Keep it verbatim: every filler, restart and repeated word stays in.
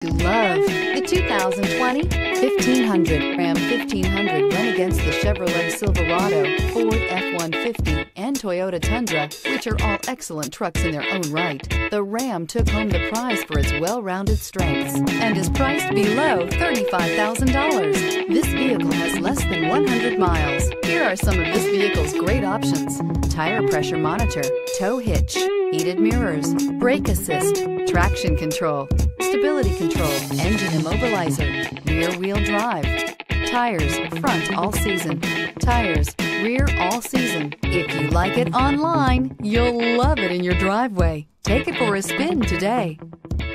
love the two thousand twenty fifteen hundred. Ram fifteen hundred went against the Chevrolet Silverado, Ford F one fifty, and Toyota Tundra, which are all excellent trucks in their own right. The Ram took home the prize for its well-rounded strengths and is priced below thirty-five thousand dollars. This vehicle has less than one hundred miles. Here are some of this vehicle's great options: tire pressure monitor, tow hitch, heated mirrors, brake assist, traction control, stability control, engine immobilizer, rear wheel drive, tires front all season, tires rear all season. If you like it online, you'll love it in your driveway. Take it for a spin today.